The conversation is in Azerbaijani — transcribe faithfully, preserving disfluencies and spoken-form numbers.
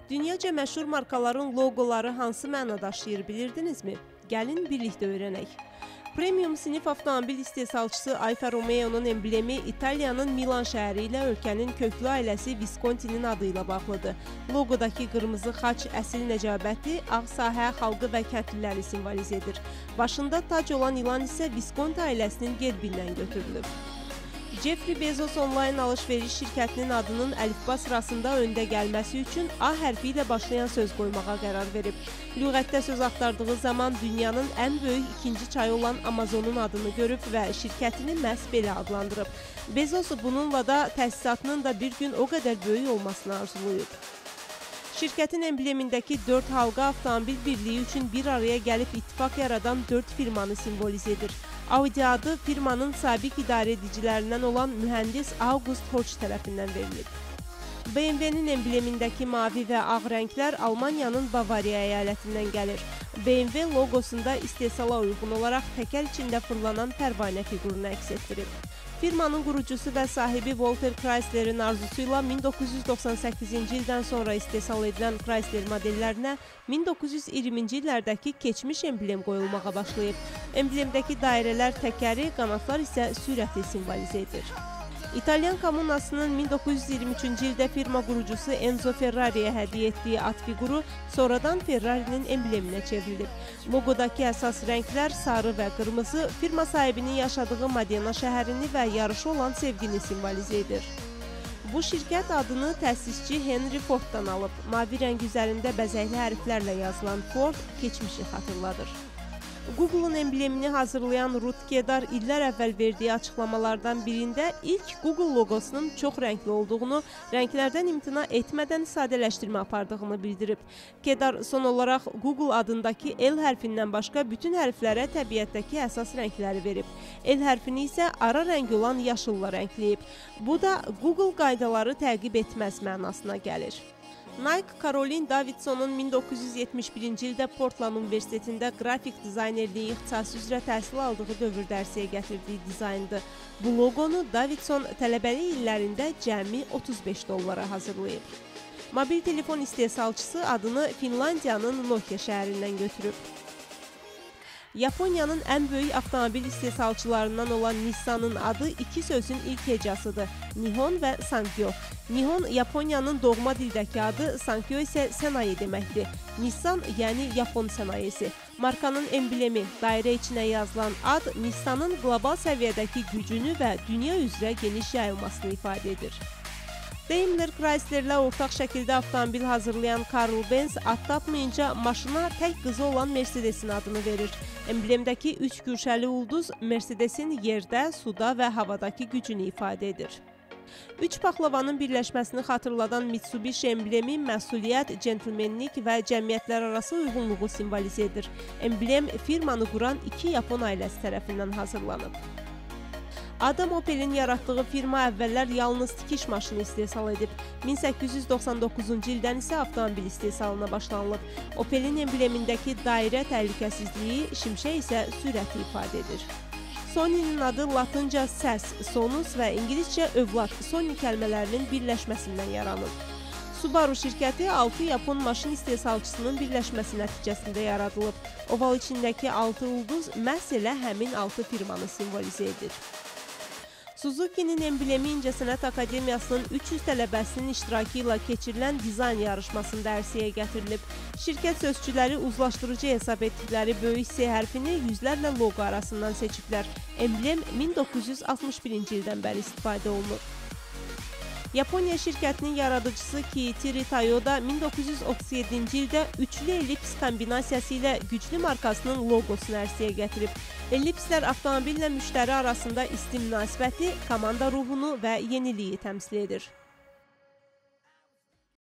Dünyaca məşhur markaların loqoları hansı məna daşıyır bilirdinizmi? Gəlin birlikdə öyrənək. Premium sinif avtomobil istehsalçısı Alfa Romeo'nun emblemi İtaliyanın Milan şəhəri ilə ölkənin köklü ailəsi Visconti'nin adı ilə bağlıdır. Loqodakı qırmızı xaç əsil nəcabəti, ağ sahə, xalqı və kəndliləri simvoliz edir. Başında tac olan ilan isə Visconti ailəsinin gerbindən götürülüb. Jeffrey Bezos onlayn alış-veriş şirkətinin adının əlifba sırasında öndə gəlməsi üçün A hərfi ilə başlayan söz qoymağa qərar verib. Lüğətdə söz axtardığı zaman dünyanın ən böyük ikinci çayı olan Amazonun adını görüb və şirkətini məhz belə adlandırıb. Bezos bununla da təsisatının da bir gün o qədər böyük olmasını arzulayıb. Şirkətin emblemindəki dörd halqa avtomobil birliyi üçün bir araya gəlib ittifaq yaradan dörd firmanı simboliz edir. Audi adı firmanın sabiq idarə edicilərindən olan mühəndis August Horch tərəfindən verilib. B M W'nin emblemindəki mavi və ağ rənglər Almaniyanın Bavariya əyalətindən gəlir. B M W loqosunda istehsala uyğun olaraq təkər içində fırlanan pərvanə fiqurunu əks etdirib. Firmanın qurucusu və sahibi Walter Chrysler'in arzusuyla min doqquz yüz doxsan səkkizinci ildən sonra istehsal edilən Chrysler modellərinə min doqquz yüz iyirminci illərdəki keçmiş emblem qoyulmağa başlayıb. Emblemdəki dairələr təkəri, qanatlar isə sürəti simvolize edir. İtalyan kommunasının min doqquz yüz iyirmi üçüncü ildə firma qurucusu Enzo Ferrari'yə hədiyyə etdiyi at fiquru sonradan Ferrari'nin embleminə çevrilib. Loqodakı əsas rənglər sarı və qırmızı firma sahibinin yaşadığı Modena şəhərini və yarışı olan sevgini simvolize edir. Bu şirkət adını təsisçi Henry Ford'dan alıb. Mavi rəng üzərində bəzəkli hərflərlə yazılan Ford keçmişi xatırladır. Google'un emblemini hazırlayan Ruth Kedar illər əvvəl verdiyi açıqlamalardan birində ilk Google loqosunun çox rəngli olduğunu, rənglərdən imtina etmədən sadələşdirmə apardığını bildirib. Kedar son olaraq Google adındakı L hərfindən başqa bütün hərflərə təbiətdəki əsas rəngləri verib. L hərfini isə ara rəng olan yaşılla rəngləyib. Bu da Google qaydaları təqib etməz mənasına gəlir. Nike, Caroline Davidson'un min doqquz yüz yetmiş birinci ildə Portland Universitetində qrafik dizaynerliyi ixtisası üzrə təhsil aldığı dövrdə ərsəyə gətirdiyi dizayndır. Bu loqonu Davidson tələbəlik illərində cəmi otuz beş dollara hazırlayıb. Mobil telefon istehsalçısı adını Finlandiyanın Nokia şəhərindən götürüb. Yaponiyanın ən böyük avtomobil istehsalçılarından olan Nissan'ın adı iki sözün ilk hecasıdır. Nihon və Sankyo. Nihon Yaponiyanın doğma dildəki adı, Sankyo isə sənaye deməkdir. Nissan yəni Yapon sənayesi. Markanın emblemi, dairə içinə yazılan ad Nissan'ın qlobal səviyyədəki gücünü və dünya üzrə geniş yayılmasını ifadə edir. Daimler Chrysler'lə ortaq şəkildə avtomobil hazırlayan Carl Benz ad tapmayınca maşına tək qızı olan Mercedes'in adını verir. Emblemdəki üç güşəli ulduz Mercedes'in yerdə, suda və havadakı gücünü ifadə edir. Üç paxlavanın birləşməsini xatırladan Mitsubishi emblemi məsuliyyət, centlmenlik və cəmiyyətlər arası uyğunluğu simvolize edir. Emblem firmanı quran iki Yapon ailəsi tərəfindən hazırlanıb. Adam Opel'in yaratdığı firma əvvəllər yalnız tikiş maşını istehsal edib. min səkkiz yüz doxsan doqquzuncu ildən isə avtomobil istehsalına başlanılıb. Opel'in emblemindəki dairə təhlükəsizliyi, şimşək isə sürəti ifadə edir. Sony'nin adı latınca səs, sonus və ingiliscə övlad, Sony kəlmələrinin birləşməsindən yaranıb. Subaru şirkəti altı Yapon maşın istehsalçısının birləşməsi nəticəsində yaradılıb. Oval içindəki altı ulduz məhz elə həmin altı firmanı simvolize edir. Suzuki'nin emblemi İncəsənət Akademiyasının üç yüz tələbəsinin iştirakı ilə keçirilən dizayn yarışmasında ərsəyə gətirilib. Şirkət sözçüləri uzlaşdırıcı hesab etdikləri böyük S hərfini yüzlərlə loqo arasından seçiblər. Emblem min doqquz yüz altmış birinci ildən bəri istifadə olunur. Yaponiya şirkətinin yaradıcısı Kiichiro Toyoda min doqquz yüz otuz yeddinci ildə üçlü ellips kombinasiyası ilə güclü markasının loqosunu ərsəyə gətirib. Ellipslər avtomobillə müştəri arasında isti münasibəti, komanda ruhunu və yeniliyi təmsil edir.